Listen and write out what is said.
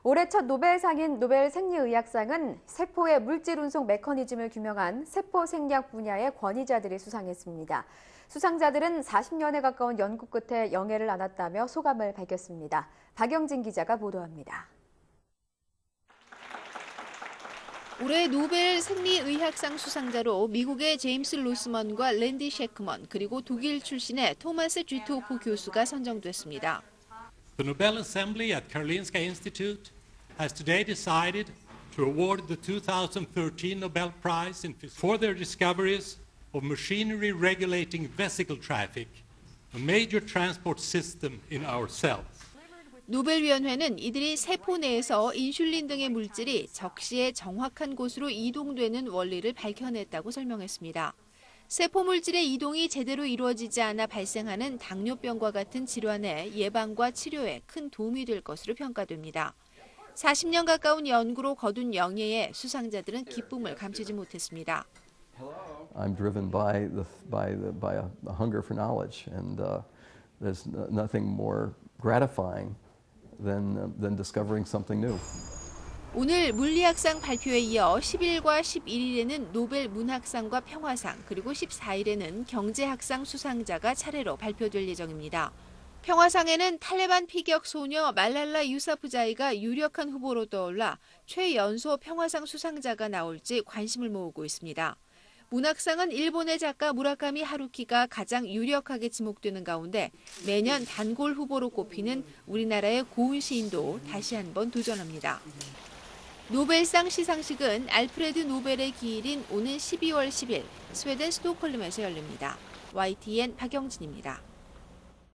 올해 첫 노벨상인 노벨 생리의학상은 세포의 물질 운송 메커니즘을 규명한 세포 생리학 분야의 권위자들이 수상했습니다. 수상자들은 40년에 가까운 연구 끝에 영예를 안았다며 소감을 밝혔습니다. 박영진 기자가 보도합니다. 올해 노벨 생리의학상 수상자로 미국의 제임스 로스먼과 랜디 셰크먼 그리고 독일 출신의 토마스 쥐토프 교수가 선정됐습니다. The Nobel Assembly at Karolinska Institute has today decided to award the 2013 Nobel Prize for their discoveries of machinery regulating vesicle traffic, a major transport system in our cells. 노벨위원회는 이들이 세포 내에서 인슐린 등의 물질이 적시에 정확한 곳으로 이동되는 원리를 밝혀냈다고 설명했습니다. 세포 물질의 이동이 제대로 이루어지지 않아 발생하는 당뇨병과 같은 질환의 예방과 치료에 큰 도움이 될 것으로 평가됩니다. 40년 가까운 연구로 거둔 영예에 수상자들은 기쁨을 감추지 못했습니다. I'm driven by a hunger for knowledge, and there's nothing more gratifying than discovering something new. 오늘 물리학상 발표에 이어 10일과 11일에는 노벨 문학상과 평화상, 그리고 14일에는 경제학상 수상자가 차례로 발표될 예정입니다. 평화상에는 탈레반 피격 소녀 말랄라 유사프자이가 유력한 후보로 떠올라 최연소 평화상 수상자가 나올지 관심을 모으고 있습니다. 문학상은 일본의 작가 무라카미 하루키가 가장 유력하게 지목되는 가운데 매년 단골 후보로 꼽히는 우리나라의 고은 시인도 다시 한번 도전합니다. 노벨상 시상식은 알프레드 노벨의 기일인 오는 12월 10일 스웨덴 스톡홀름에서 열립니다. YTN 박영진입니다.